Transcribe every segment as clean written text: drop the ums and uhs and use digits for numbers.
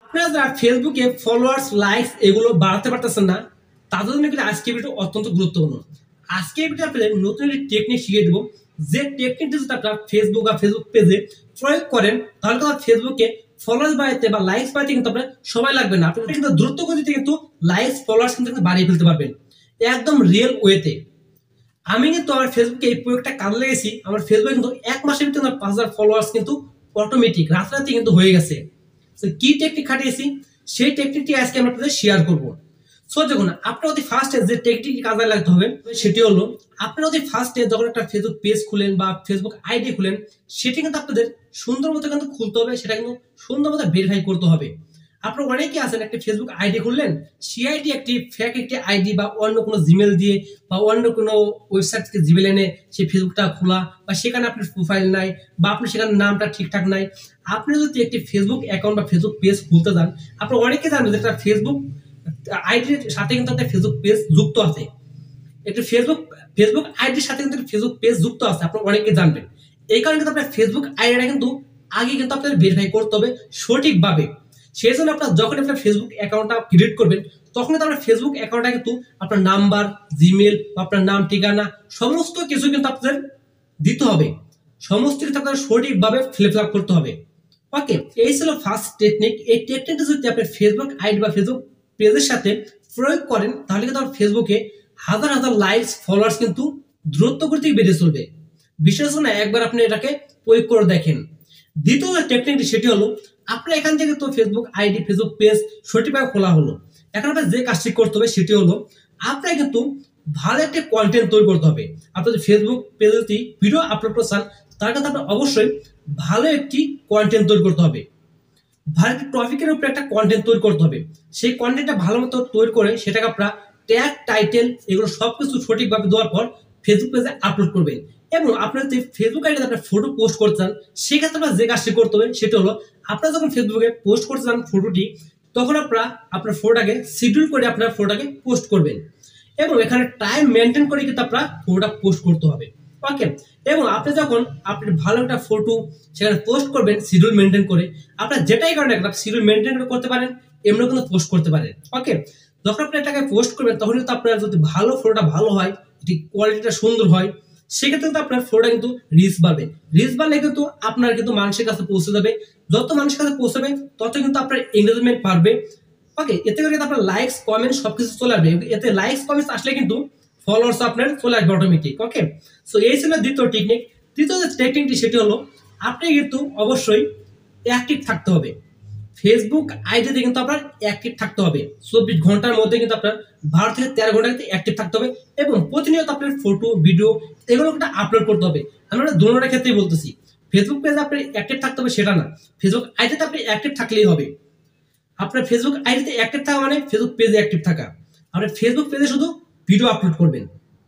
আপনারা যারা ফেসবুকে ফলোয়ার্স লাইকস এগুলো বাড়াতে পারতেছেন না, তাদের জন্য কিন্তু আজকে ভিডিও অত্যন্ত গুরুত্বপূর্ণ। আজকে ভিডিও আপনাদের নতুন একটি টেকনিক শিখিয়ে দেবো, যে টেকনিকটি যদি আপনারা ফেসবুক বা ফেসবুক পেজে প্রয়োগ করেন তাহলে কিন্তু ফেসবুকে ফলোয়ার্স বাড়াতে বা লাইকস বাড়াতে কিন্তু আপনার সময় লাগবে না। আপনি কিন্তু দ্রুত গতিতে কিন্তু লাইকস ফলোয়ার্স কিন্তু বাড়িয়ে ফেলতে পারবেন একদম রিয়েল ওয়েতে। আমি কিন্তু আমার ফেসবুকে এই প্রয়োগটা কাজে লেগেছি। আমার ফেসবুকে কিন্তু 1 মাসের ভিতরে 5,000 ফলোয়ার্স কিন্তু অটোমেটিক রাতারাতি কিন্তু হয়ে গেছে। কি টেকনিক খাটিয়েছি সেই টেকনিকটি আজকে আমরা আপনাদের শেয়ার করব। সো দেখুন, আপনার অতি ফার্স্টে যে টেকনিকটি কাজে লাগতে হবে সেটি হলো, আপনার অতি ফার্স্টে যখন একটা ফেসবুক পেজ খুলেন বা ফেসবুক আইডি খুলেন, সেটি কিন্তু আপনাদের সুন্দর মতো কিন্তু খুলতে হবে, সেটা কিন্তু সুন্দর মতো ভেরিফাই করতে হবে। আপনারা অনেকে আছেন একটা ফেসবুক আইডি খুললেন, সেই আইডি একটি ফেক একটি আইডি বা অন্য কোনো জিমেল দিয়ে বা অন্য কোনো ওয়েবসাইট থেকে জিমেল এনে সেই ফেসবুকটা খোলা, বা সেখানে আপনার প্রোফাইল নাই বা আপনার সেখানে নামটা ঠিকঠাক নাই। আপনি যদি একটি ফেসবুক অ্যাকাউন্ট বা ফেসবুক পেজ খুলতে যান, আপনারা অনেকে জানবেন যে একটা ফেসবুক আইডির সাথে কিন্তু একটা ফেসবুক পেজ যুক্ত আছে। একটা ফেসবুক আইডির সাথে কিন্তু ফেসবুক পেজ যুক্ত আছে, আপনারা অনেকে জানবেন। এই কারণে কিন্তু আপনার ফেসবুক আইডিটা কিন্তু আগে কিন্তু আপনাদের ভেরিফাই করতে হবে সঠিকভাবে। সেই জন্য আপনার যখন আপনার ফেসবুক অ্যাকাউন্টটা ক্রিয়েট করবেন, তখন কিন্তু আপনার ফেসবুক অ্যাকাউন্টটা কিন্তু আপনার নাম্বার, জিমেল, আপনার নাম, ঠিকানা সমস্ত কিছু কিন্তু আপনাদের দিতে হবে। সমস্ত কিছু আপনাদের সঠিকভাবে ফিল আপ করতে হবে। ওকে, এই ছিল ফার্স্ট টেকনিক। এই টেকনিকটা যদি আপনি ফেসবুক আইডি বা ফেসবুক পেজের সাথে প্রয়োগ করেন, তাহলে কিন্তু আপনার ফেসবুকে হাজার হাজার লাইকস ফলোয়ার্স কিন্তু দ্রুত গতিতে বেড়ে চলবে। বিশেষ করে একবার আপনি এটাকে প্রয়োগ করে দেখেন। দ্বিতীয় যে টেকনিকটি সেটি হলো, আপনার এখান থেকে তো ফেসবুক আইডি ফেসবুক পেজ সঠিকভাবে খোলা হলো। এখন আপনার যে কাজটি করতে হবে সেটি হলো, আপনার কিন্তু ভালো একটা কন্টেন্ট তৈরি করতে হবে। আপনি যদি ফেসবুক পেজে যদি ভিডিও আপলোড করতে চান, তার কাছে আপনার অবশ্যই ভালো একটি কন্টেন্ট তৈরি করতে হবে। ভালো একটি টপিকের উপরে একটা কন্টেন্ট তৈরি করতে হবে। সেই কন্টেন্টটা ভালো মতো তৈরি করে সেটাকে আপনারা ট্যাগ, টাইটেল এগুলো সবকিছু সঠিকভাবে দেওয়ার পর ফেসবুক পেজে আপলোড করবেন। এবং আপনার যদি ফেসবুক আইডিতে আপনার ফটো পোস্ট করতে চান, সেক্ষেত্রে আপনার যে কাজটি করতে হবে সেটা হলো, আপনারা যখন ফেসবুকে পোস্ট করতে চান ফটোটি, তখন আপনারা আপনার ফটোটাকে শিডিউল করে আপনার ফটোটাকে পোস্ট করবেন। এবং এখানে টাইম মেনটেন করে কিন্তু আপনার ফটোটা পোস্ট করতে হবে। ওকে, এবং আপনি যখন আপনি ভালো একটা ফটো সেখানে পোস্ট করবেন শিডিউল মেনটেন করে, আপনার যেটাই করেন একটা শিডিউল মেনটেন করতে পারেন, এমনিও কিন্তু পোস্ট করতে পারেন। ওকে, যখন আপনি এটাকে পোস্ট করবেন, তখন কিন্তু আপনার যদি ভালো ফটোটা ভালো হয়, যদি কোয়ালিটিটা সুন্দর হয়, সেক্ষেত্রে কিন্তু আপনার ফটোটা কিন্তু রিচ বাড়বে। রিচ বাড়লে কিন্তু আপনার কিন্তু মানুষের কাছে পৌঁছে যাবে। যত মানুষের কাছে পৌঁছাবে তত কিন্তু আপনার এঙ্গেজমেন্ট বাড়বে। ওকে, এতে করে কিন্তু আপনার লাইকস কমেন্ট সবকিছু চলে আসবে। এতে লাইকস কমেন্টস আসলে কিন্তু ফলোয়ার্স আপনার চলে আসবে অটোমেটিক। ওকে, সো এই ছিল দ্বিতীয় টেকনিক। তৃতীয় যে টেকনিকটি সেটি হলো, আপনি কিন্তু অবশ্যই অ্যাক্টিভ থাকতে হবে। ফেসবুক আইডিতে কিন্তু আপনার অ্যাক্টিভ থাকতে হবে। 24 ঘন্টার মধ্যে কিন্তু আপনার 12 থেকে 13 ঘন্টা কিন্তু অ্যাক্টিভ থাকতে হবে। এবং প্রতিনিয়ত আপনার ফটো ভিডিও এগুলো কিন্তু আপলোড করতে হবে। আমরা দুটোর ক্ষেত্রেই বলতেছি। ফেসবুক পেজে আপনি অ্যাক্টিভ থাকতে হবে সেটা না, ফেসবুক আইডিতে আপনি অ্যাক্টিভ থাকলেই হবে। আপনার ফেসবুক আইডিতে অ্যাক্টিভ থাকা মানে ফেসবুক পেজে অ্যাক্টিভ থাকা। আপনি ফেসবুক পেজে শুধু ভিডিও আপলোড করবেন,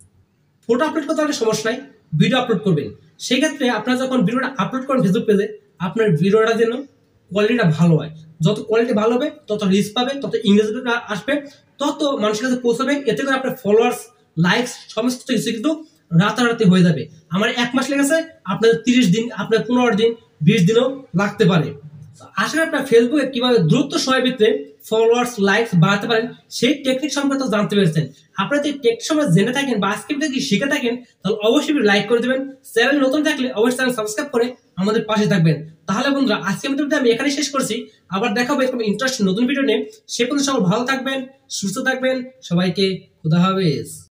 ফটো আপলোড করতে হলে সমস্যা নাই, ভিডিও আপলোড করবেন। সেই ক্ষেত্রে আপনারা যখন ভিডিওটা আপলোড করেন ফেসবুক পেজে, আপনার ভিডিওটা যেন কোয়ালিটিটা ভালো হয়। যত কোয়ালিটি ভালো হবে, তত রিচ পাবে, তত এঙ্গেজমেন্ট আসবে, তত মানুষের কাছে পৌঁছাবে। এতে করে আপনার ফলোয়ার্স লাইকস সমস্ত কিছু কিন্তু রাতারাতি হয়ে যাবে। আমার 1 মাস লেগেছে, আপনার 30 দিন, আপনার 15 দিন, 20 দিনও লাগতে পারে। আশা করি আপনার ফেসবুকে কিভাবে দ্রুত সময়ের ভিতরে ফলোয়ার্স লাইকস বাড়াতে পারেন সেই টেকনিক সম্পর্কে জানতে পেরেছেন। আপনারা যদি টেকনিক সম্পর্কে জেনে থাকেন বা আজকে যদি শিখে থাকেন, তাহলে অবশ্যই লাইক করে দেবেন। চ্যানেল নতুন থাকলে অবশ্যই চ্যানেল সাবস্ক্রাইব করে আমাদের পাশে থাকবেন। তাহলে বন্ধুরা, আজকে ভিডিওটা আমি এখানে শেষ করছি। আবার দেখাবো এরকম ইন্টারেস্টিং নতুন ভিডিও নিয়ে। সে পর্যন্ত সবাই ভালো থাকবেন, সুস্থ থাকবেন। সবাইকে খুদা হাফেজ।